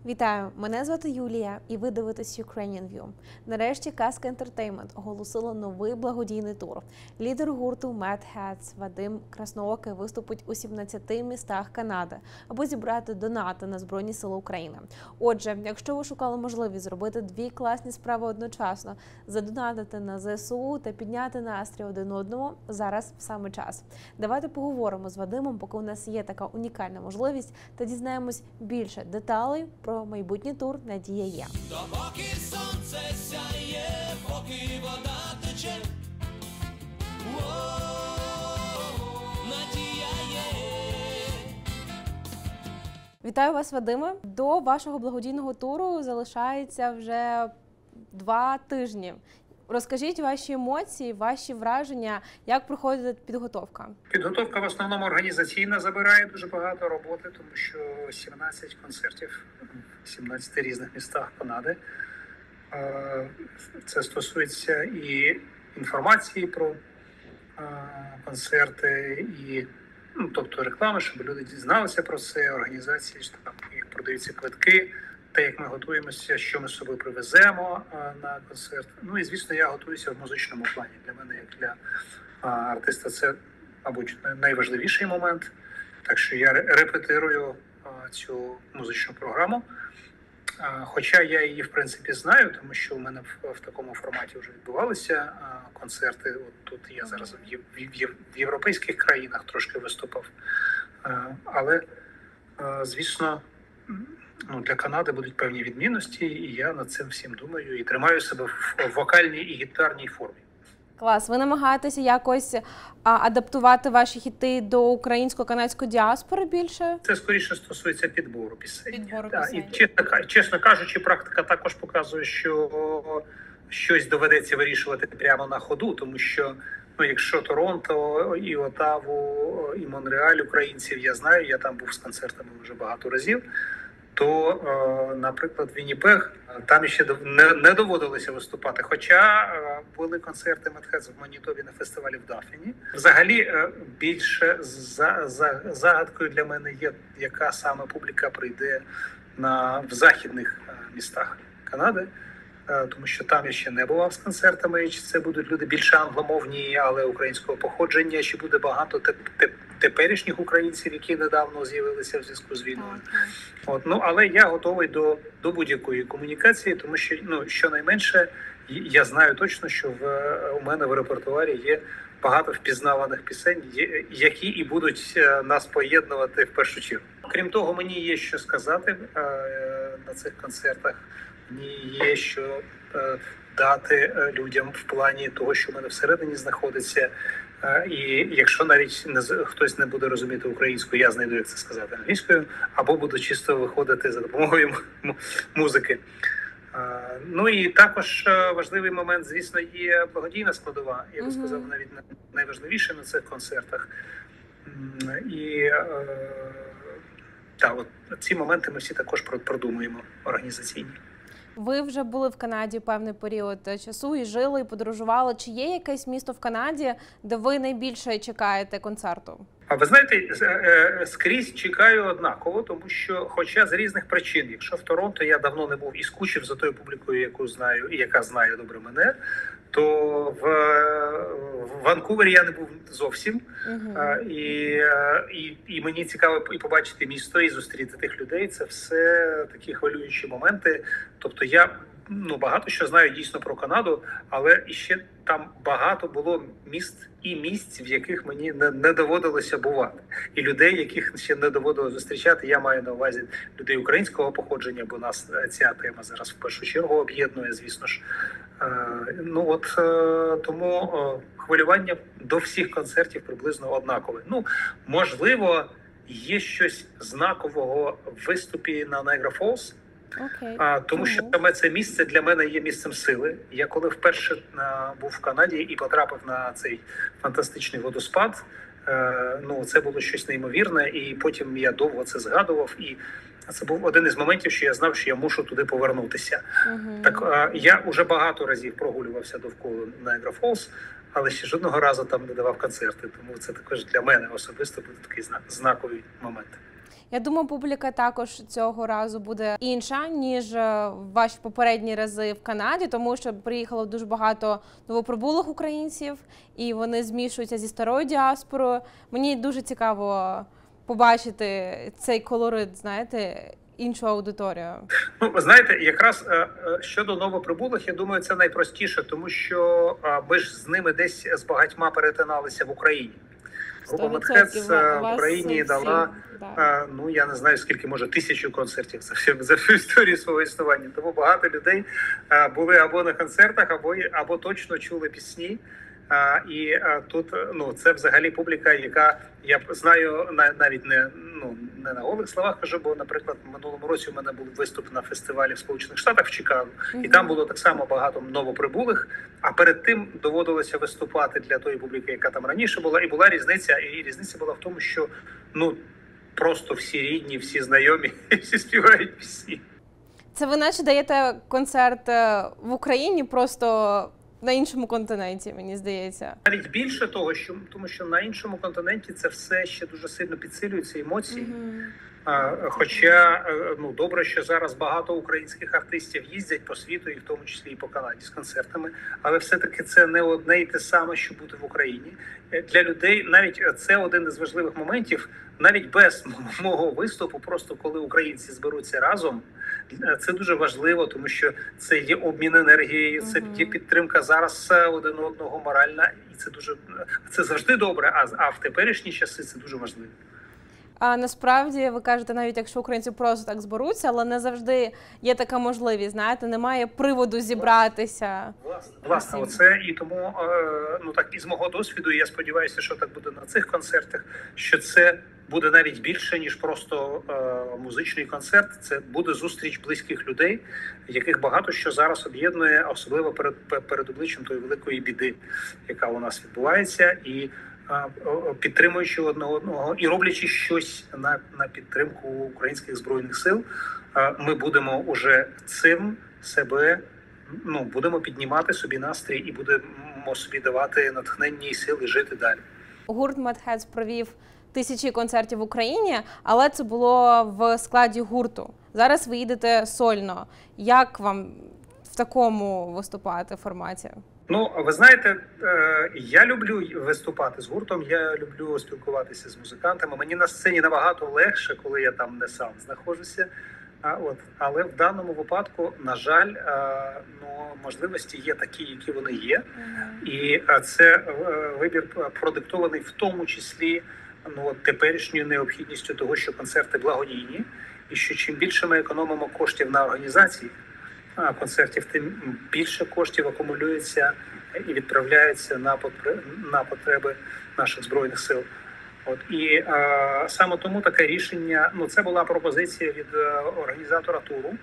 Вітаю! Мене звати Юлія, і ви дивитесь Ukrainian View. Нарешті Казка Entertainment оголосила новий благодійний тур. Лідер гурту Mad Hats Вадим Красноокий виступить у 17 містах Канади, аби зібрати донати на Збройні Сили України. Отже, якщо ви шукали можливість зробити дві класні справи одночасно, задонатити на ЗСУ та підняти настрій один одному, зараз саме час. Давайте поговоримо з Вадимом, поки у нас є така унікальна можливість, та дізнаємось більше деталей про майбутній тур «Надія є». Допоки сонце сяє, поки вода тече, надія є. Вітаю вас, Вадиме. До вашого благодійного туру залишається вже 2 тижні. Розкажіть ваші емоції, ваші враження, як проходить підготовка? Підготовка в основному організаційна, забирає дуже багато роботи, тому що 17 концертів в 17 різних містах Канади. Це стосується і інформації про концерти, і тобто реклами, щоб люди дізналися про це, організації, що там як продаються квитки, те, як ми готуємося, що ми з собою привеземо на концерт. Ну і, звісно, я готуюся в музичному плані. Для мене, як для артиста, це, мабуть, найважливіший момент. Так що я репетирую цю музичну програму. Хоча я її, в принципі, знаю, тому що у мене в такому форматі вже відбувалися концерти. От тут я зараз в європейських країнах трошки виступав. Але, звісно, для Канади будуть певні відмінності, і я над цим всім думаю і тримаю себе в вокальній і гітарній формі. Клас. Ви намагаєтеся якось адаптувати ваші хіти до українсько-канадської діаспори більше? Це скоріше стосується підбору пісень. Підбору пісень. І чесно кажучи, практика також показує, що щось доведеться вирішувати прямо на ходу, тому що якщо Торонто, і Отаву, і Монреаль українців я знаю, я там був з концертами вже багато разів, то, наприклад, Вінніпег, там ще не доводилося виступати. Хоча були концерти Mad Hats в Манітобі на фестивалі в Даффіні. Взагалі, більше загадкою для мене є, яка саме публіка прийде в західних містах Канади. Тому що там я ще не бував з концертами, чи це будуть люди більше англомовні, але українського походження, чи буде багато теперішніх українців, які недавно з'явилися в зв'язку з війною. Але я готовий до будь-якої комунікації, тому що щонайменше я знаю точно, що у мене в репертуарі є багато впізнаваних пісень, які і будуть нас поєднувати в першу чергу. Крім того, мені є що сказати на цих концертах. Мені є що дати людям в плані того, що в мене всередині знаходиться. І якщо навіть хтось не буде розуміти українською, я знайду, як це сказати англійською, або буду чисто виходити за допомогою музики. І також важливий момент, звісно, є благодійна складова. Я би сказав, навіть найважливіше на цих концертах. І ці моменти ми всі також продумуємо організаційні. Ви вже були в Канаді певний період часу і жили, і подорожували. Чи є якесь місто в Канаді, де ви найбільше чекаєте концерту? А ви знаєте, скрізь чекаю однаково, тому що, хоча з різних причин, якщо в Торонто я давно не був і скучив за тою публікою, яку знаю і яка знає добре мене, то в Ванкувері я не був зовсім. І мені цікаво і побачити місто, і зустріти тих людей. Це все такі хвилюючі моменти. Тобто я багато що знаю дійсно про Канаду, але іще там багато було міст і місць, в яких мені не доводилося бувати. І людей, яких ще не доводилося зустрічати, я маю на увазі людей українського походження, бо нас ця тема зараз в першу чергу об'єднує, звісно ж. Тому хвилювання до всіх концертів приблизно однакове. Можливо, є щось знакового в виступі на Niagara Falls, тому що саме це місце для мене є місцем сили. Я коли вперше був в Канаді і потрапив на цей фантастичний водоспад, це було щось неймовірне, і потім я довго це згадував, і Це був один із моментів, що я знав, що я мушу туди повернутися. Так я вже багато разів прогулювався довкола Niagara Falls, але ще жодного разу там не давав концерти. Тому це також для мене особисто буде такий знаковий момент. Я думаю, публіка також цього разу буде інша, ніж ваші попередні рази в Канаді, тому що приїхало дуже багато новоприбулих українців, і вони змішуються зі старою діаспорою. Мені дуже цікаво побачити цей колорит, знаєте, іншу аудиторію. Ну, ви знаєте, якраз щодо новоприбулих, я думаю, це найпростіше, тому що ми ж з ними десь з багатьма перетиналися в Україні. Група Mad Hats в Україні дала, ну, я не знаю, скільки, може, 1000 концертів за всю історію свого існування. Тому багато людей були або на концертах, або точно чули пісні. І тут, ну, це взагалі публіка, яка, я знаю, навіть не на голих словах кажу, бо, наприклад, в минулому році у мене був виступ на фестивалі в Сполучених Штатах в Чикаго, і там було так само багато новоприбулих, а перед тим доводилося виступати для тої публіки, яка там раніше була, і була різниця, і різниця була в тому, що, ну, просто всі рідні, всі знайомі, всі співають пісні. Це ви наче даєте концерт в Україні, просто на іншому континенті, мені здається. Навіть більше того, тому що на іншому континенті це все ще дуже сильно підсилюються емоції. Хоча, ну, добре, що зараз багато українських артистів їздять по світу, і в тому числі і по Канаді з концертами, але все-таки це не одне і те саме, що бути в Україні. Для людей навіть це один із важливих моментів, навіть без мого виступу, просто коли українці зберуться разом, це дуже важливо, тому що це є обмін енергією, це є підтримка зараз один одного моральна, і це завжди добре, а в теперішні часи це дуже важливо. А насправді, ви кажете, навіть якщо українці просто так зберуться, але не завжди є така можливість, знаєте, немає приводу зібратися. Власне, оце і тому, ну так, із мого досвіду, я сподіваюся, що так буде на цих концертах, що це буде навіть більше, ніж просто музичний концерт. Це буде зустріч близьких людей, яких багато що зараз об'єднує, особливо перед обличчям тої великої біди, яка у нас відбувається, і підтримуючи одне одного і роблячи щось на підтримку українських збройних сил, ми будемо уже цим себе, ну, будемо піднімати собі настрій і будемо собі давати натхнення і сили жити далі. Гурт Mad Hats провів 1000 концертів в Україні, але це було в складі гурту. Зараз ви їдете сольно. Як вам в такому виступати форматі? Ну, ви знаєте, я люблю виступати з гуртом, я люблю спілкуватися з музикантами. Мені на сцені набагато легше, коли я там не сам знаходжуся. Але в даному випадку, на жаль, ну, можливості є такі, які вони є. І це вибір продиктований в тому числі, ну, теперішньою необхідністю того, що концерти благодійні, і що чим більше ми економимо коштів на організації концертів, тим більше коштів акумулюється і відправляється на потреби наших Збройних сил. І саме тому таке рішення, ну, це була пропозиція від організатора туру,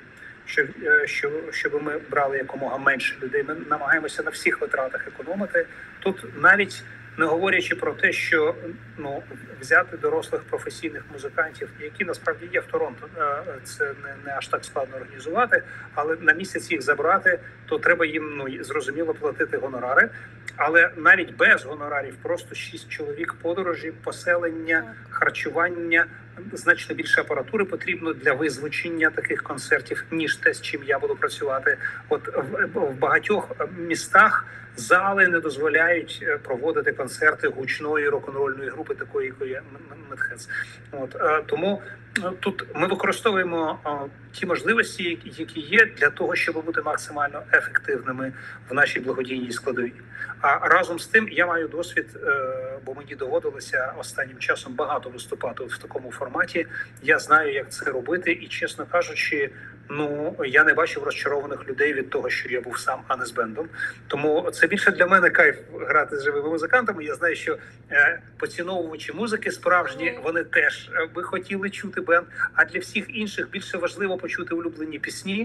щоб ми брали якомога менше людей. Ми намагаємося на всіх витратах економити. Тут навіть не говорячи про те, що, ну, взяти дорослих професійних музикантів, які насправді є в Торонто, це не аж так складно організувати, але на місяць їх забрати, то треба їм, ну, зрозуміло, платити гонорари. Але навіть без гонорарів просто 6 чоловік подорожі, поселення, харчування, значно більше апаратури потрібно для визвучення таких концертів, ніж те, з чим я буду працювати. В багатьох містах зали не дозволяють проводити концерти гучної рок-н-рольної групи, такої, якої є Mad Hats. Тому тут ми використовуємо ті можливості, які є, для того, щоб бути максимально ефективними в нашій благодійній складовій. А разом з тим я маю досвід, бо мені доводилося останнім часом багато виступати в такому форматі. Я знаю, як це робити, і, чесно кажучи, ну, я не бачив розчарованих людей від того, що я був сам, а не з бендом. Тому це більше для мене кайф грати з живими музикантами. Я знаю, що поціновувачі музики справжні, вони теж би хотіли чути бенд. А для всіх інших більше важливо почути улюблені пісні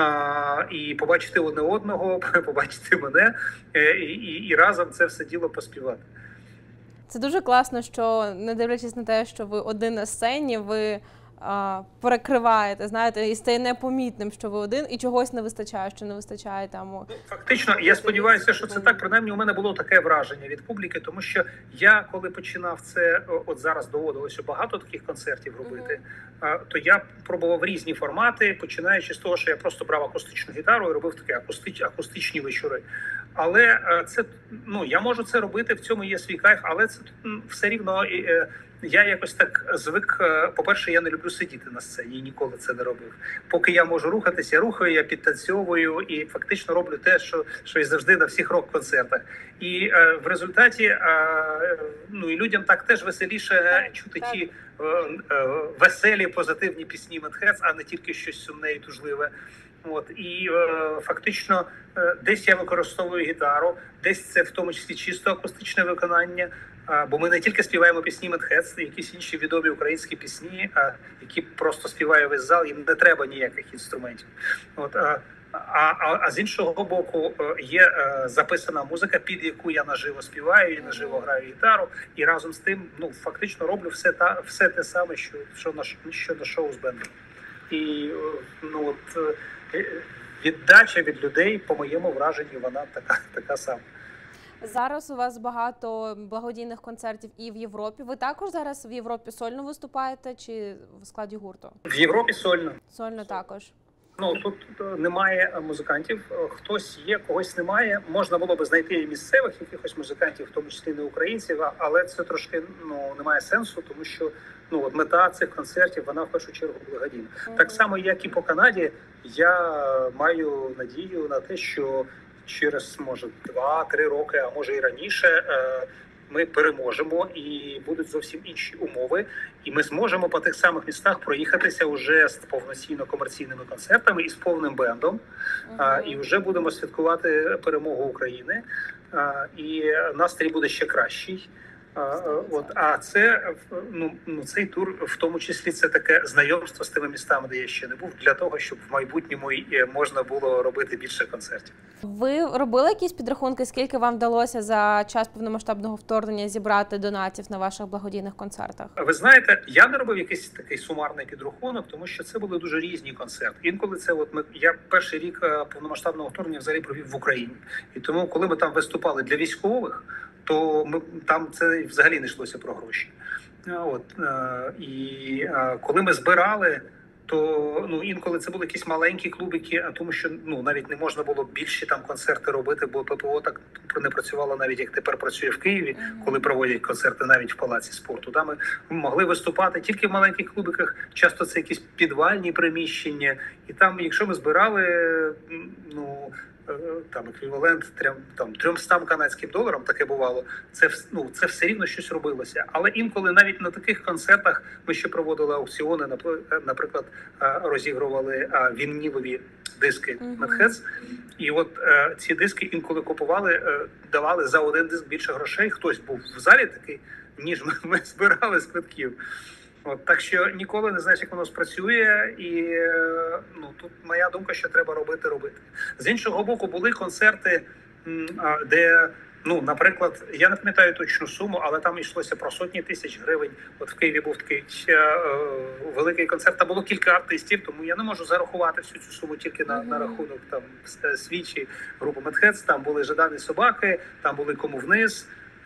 і побачити одне одного, побачити мене і разом це все діло поспівати. Це дуже класно, що, не дивлячись на те, що ви один на сцені, ви перекриваєте, знаєте, і стає непомітним, що ви один, і чогось не вистачає, що не вистачає там. Фактично, я сподіваюся, що це так. Принаймні, у мене було таке враження від публіки, тому що я, коли починав це, от зараз доводилося багато таких концертів робити, то я пробував різні формати, починаючи з того, що я просто брав акустичну гітару і робив такі акустичні вечори. Але це, я можу це робити, в цьому є свій кайф, але це все рівно... Я якось так звик, по-перше, я не люблю сидіти на сцені, і ніколи це не робив. Поки я можу рухатися, я рухаю, я підтанцьовую і фактично роблю те, що і завжди на всіх рок-концертах. І в результаті, і людям так теж веселіше чути ті веселі, позитивні пісні Mad Hats, а не тільки щось сумне і тужливе. І фактично десь я використовую гітару, десь це в тому числі чисто акустичне виконання, бо ми не тільки співаємо пісні Mad Hats, це якісь інші відомі українські пісні, які просто співає весь зал, їм не треба ніяких інструментів. А з іншого боку є записана музика, під яку я наживо співаю і наживо граю гітару, і разом з тим фактично роблю все те саме, що на шоу з бендом. І віддача від людей, по моєму враженні, вона така сама. Зараз у вас багато благодійних концертів і в Європі. Ви також зараз в Європі сольно виступаєте чи в складі гурту? В Європі сольно. Сольно також. Тут немає музикантів, хтось є, когось немає. Можна було би знайти і місцевих якихось музикантів, в тому числі не українців, але це трошки немає сенсу, тому що мета цих концертів, вона в першу чергу благодійна. Так само, як і по Канаді, я маю надію на те, що через, може, 2-3 роки, а може і раніше, ми переможемо і будуть зовсім інші умови, і ми зможемо по тих самих містах проїхатися вже з повноцінно комерційними концертами і з повним бендом, і вже будемо святкувати перемогу України, і настрій буде ще кращий. А це, цей тур, в тому числі, це таке знайомство з тими містами, де я ще не був, для того, щоб в майбутньому можна було робити більше концертів. Ви робили якісь підрахунки, скільки вам вдалося за час повномасштабного вторгнення зібрати донатів на ваших благодійних концертах? Ви знаєте, я не робив якийсь такий сумарний підрахунок, тому що це були дуже різні концерти. Інколи це я перший рік повномасштабного вторгнення взагалі провів в Україні. І тому, коли ми там виступали для військових, то там це взагалі не йшлося про гроші. Коли ми збирали, то інколи це були якісь маленькі клубики, тому що навіть не можна було більші там концерти робити, бо ППО так не працювало, навіть як тепер працює в Києві, коли проводять концерти навіть в палаці спорту. Ми могли виступати тільки в маленьких клубиках, часто це якісь підвальні приміщення, і там, якщо ми збирали, там еквівалент 300 канадським доларам, таке бувало, це все рівно щось робилося. Але інколи навіть на таких концертах ми ще проводили аукціони, наприклад, розігрували вінілові диски Mad Hats, і ці диски інколи купували, давали за один диск більше грошей, хтось був в залі такий, ніж ми збирали з квитків. Так що ніколи не знаєш, як воно спрацює, і тут моя думка, що треба робити. З іншого боку, були концерти, де, наприклад, я не пам'ятаю точну суму, але там йшлося про сотні тисяч гривень. В Києві був такий великий концерт, там було кілька артистів, тому я не можу зарахувати всю цю суму тільки на рахунок свічі групи Mad Hats. Там були «Жадані собаки», там були «Кому вниз»,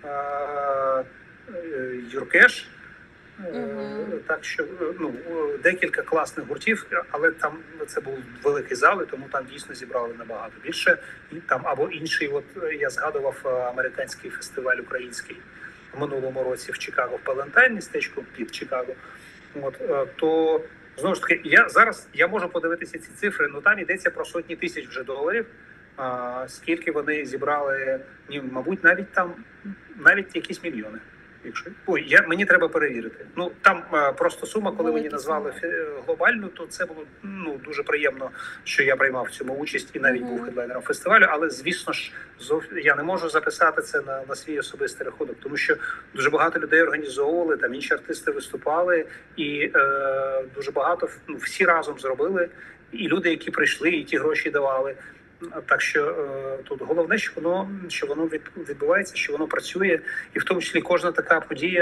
«Юркеш». Так що декілька класних гуртів, але там це був великий зал, і тому там дійсно зібрали набагато більше. І там або інший, я згадував американський фестиваль український в минулому році в Чикаго, в Палантайн, містечку під Чикаго. То знову ж таки, я можу подивитися ці цифри, там йдеться про сотні тисяч вже доларів. Скільки вони зібрали, мабуть, навіть якісь мільйони. Мені треба перевірити. Там просто сума, коли мені назвали глобальну, то це було дуже приємно, що я приймав в цьому участь і навіть був хедлайнером фестивалю. Але, звісно ж, я не можу записати це на свій особистий рахунок, тому що дуже багато людей організовували, там інші артисти виступали, і дуже багато, всі разом зробили, і люди, які прийшли, і ті гроші давали. Так що тут головне, що воно відбувається, що воно працює, і в тому числі кожна така подія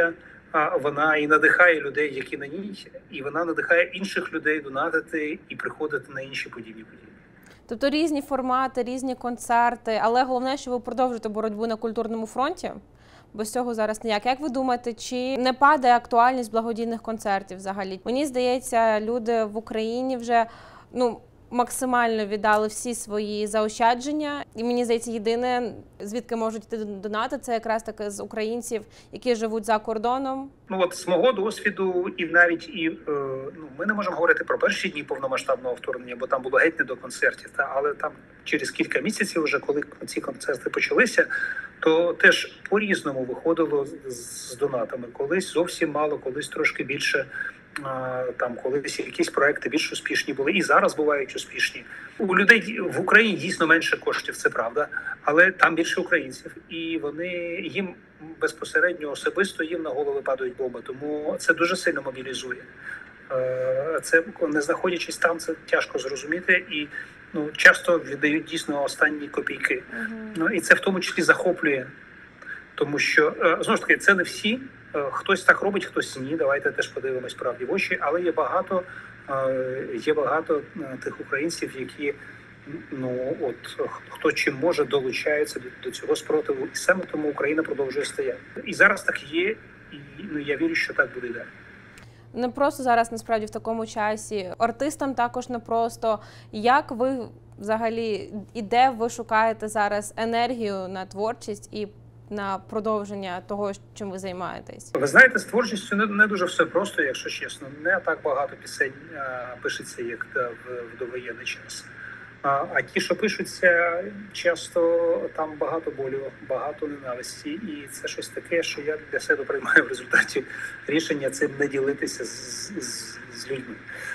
вона і надихає людей, які на ній, і вона надихає інших людей донатити і приходити на інші подібні події. Тобто різні формати, різні концерти, але головне, що ви продовжуєте боротьбу на культурному фронті. Без цього зараз ніяк. Як ви думаєте, чи не падає актуальність благодійних концертів взагалі? Мені здається, люди в Україні вже максимально віддали всі свої заощадження. І мені здається, єдине, звідки можуть йти донати, це якраз таки з українців, які живуть за кордоном. З мого досвіду, і навіть ми не можемо говорити про перші дні повномасштабного вторгнення, бо там було геть не до концертів. Але там через кілька місяців, вже коли ці концерти почалися, то теж по-різному виходило з донатами. Колись зовсім мало, колись трошки більше. Там колись якісь проекти більш успішні були, і зараз бувають успішні. У людей в Україні дійсно менше коштів, це правда, але там більше українців, і їм безпосередньо особисто їм на голови падають бомби, тому це дуже сильно мобілізує. Це, не знаходячись там, це тяжко зрозуміти, і часто віддають дійсно останні копійки. І це в тому числі захоплює, тому що, знову ж таки, це не всі. Хтось так робить, хтось ні. Давайте теж подивимось правді в очі. Але є багато тих українців, які хто чим може, долучається до цього спротиву. І саме тому Україна продовжує стояти. І зараз так є, і я вірю, що так буде далі. Не просто зараз, насправді, в такому часі. Артистам також непросто. Як ви взагалі, і де ви шукаєте зараз енергію на творчість і на продовження того, чим ви займаєтесь? Ви знаєте, з творчістю не дуже все просто, якщо чесно. Не так багато пісень пишеться, як в довоєнний час. А ті, що пишуться, часто там багато болю, багато ненависті. І це щось таке, що я для себе приймаю в результаті рішення цим не ділитися з людьми.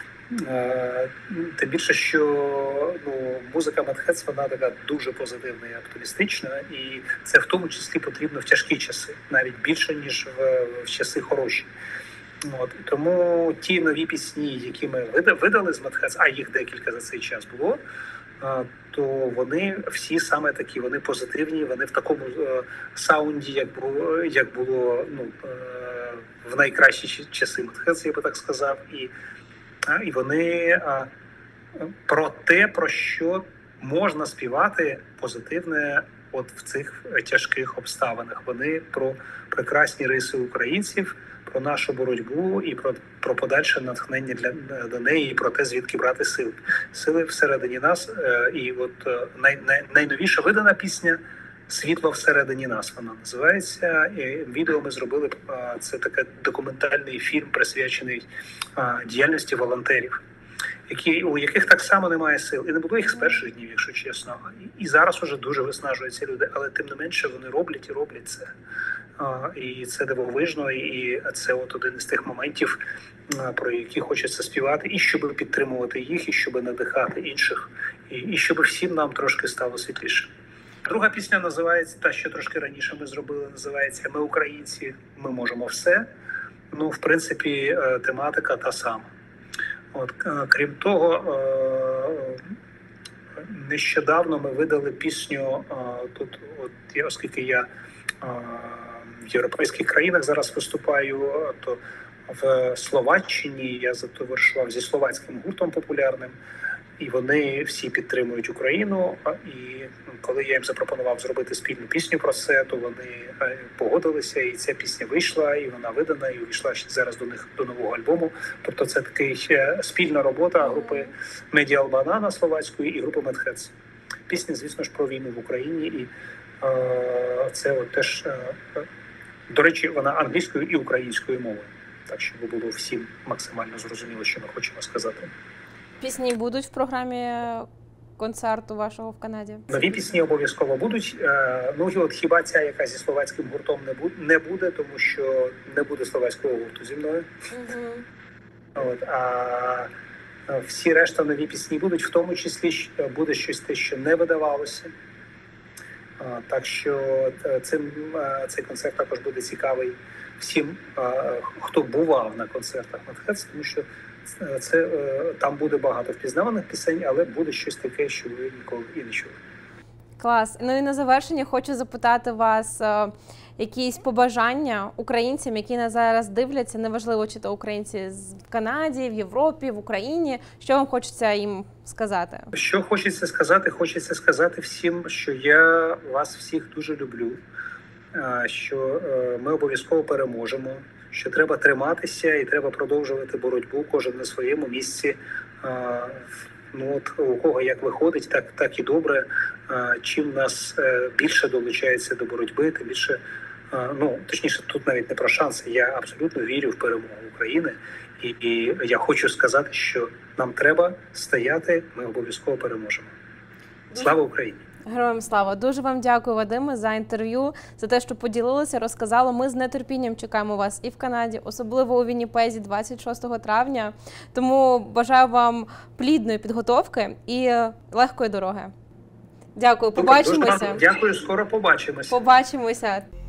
Тим більше, що музика Медхедс, вона така дуже позитивна і оптимістична, і це в тому числі потрібно в тяжкі часи, навіть більше, ніж в часи хороші. Тому ті нові пісні, які ми видали з Медхедс, а їх декілька за цей час було, то вони всі саме такі, вони позитивні, вони в такому саунді, як було в найкращі часи Медхедс, я би так сказав, і вони про те, про що можна співати позитивне в цих тяжких обставинах. Вони про прекрасні риси українців, про нашу боротьбу і про подальше натхнення до неї, і про те, звідки брати сили. Сили всередині нас. І найновіша видана пісня «Світло всередині нас» вона називається. І відео ми зробили, це такий документальний фільм, присвячений діяльності волонтерів, у яких так само немає сил. І не було їх з перших днів, якщо чесно. І зараз уже дуже виснажуються люди, але тим не менше вони роблять це. І це дивовижно, і це один із тих моментів, про які хочеться співати, і щоб підтримувати їх, і щоб надихати інших, і щоб всім нам трошки стало світліше. Друга пісня називається, та, що трошки раніше ми зробили, називається «Ми українці, ми можемо все». В принципі, тематика та сама. Крім того, нещодавно ми видали пісню, оскільки я в європейських країнах зараз виступаю, то в Словаччині я затоваришував зі словацьким гуртом популярним, і вони всі підтримують Україну. І коли я їм запропонував зробити спільну пісню про це, то вони погодилися, і ця пісня вийшла, і вона видана, і увійшла зараз до нового альбому. Тобто це такий спільна робота групи Medial Banana словацької і групи Медхедс. Пісня, звісно ж, про війну в Україні, і це теж, до речі, вона англійською і українською мовою. Так, щоб було всім максимально зрозуміло, що ми хочемо сказати. Пісні будуть в програмі концерту вашого в Канаді? Нові пісні обов'язково будуть. Хіба ця, яка зі словацьким гуртом не буде, тому що не буде словацького гурту зі мною. А всі решта нові пісні будуть, в тому числі буде щось те, що не видавалося. Так що цей концерт також буде цікавий всім, хто бував на концертах Медхедс, тому що там буде багато впізнаваних пісень, але буде щось таке, що ви ніколи і не чули. Клас. І на завершення хочу запитати вас, якісь побажання українцям, які нас зараз дивляться, неважливо, чи то українці в Канаді, в Європі, в Україні, що вам хочеться їм сказати? Що хочеться сказати? Хочеться сказати всім, що я вас всіх дуже люблю, що ми обов'язково переможемо, що треба триматися і треба продовжувати боротьбу, кожен на своєму місці. У кого як виходить, так і добре. Чим нас більше долучається до боротьби, тим більше, точніше, тут навіть не про шанси. Я абсолютно вірю в перемогу України. І я хочу сказати, що нам треба стояти, ми обов'язково переможемо. Слава Україні! Героям слава! Дуже вам дякую, Вадиме, за інтерв'ю, за те, що поділилися, розказали. Ми з нетерпінням чекаємо вас і в Канаді, особливо у Вінніпезі 26 травня. Тому бажаю вам плідної підготовки і легкої дороги. Дякую, побачимося. Дякую, скоро побачимося. Побачимося.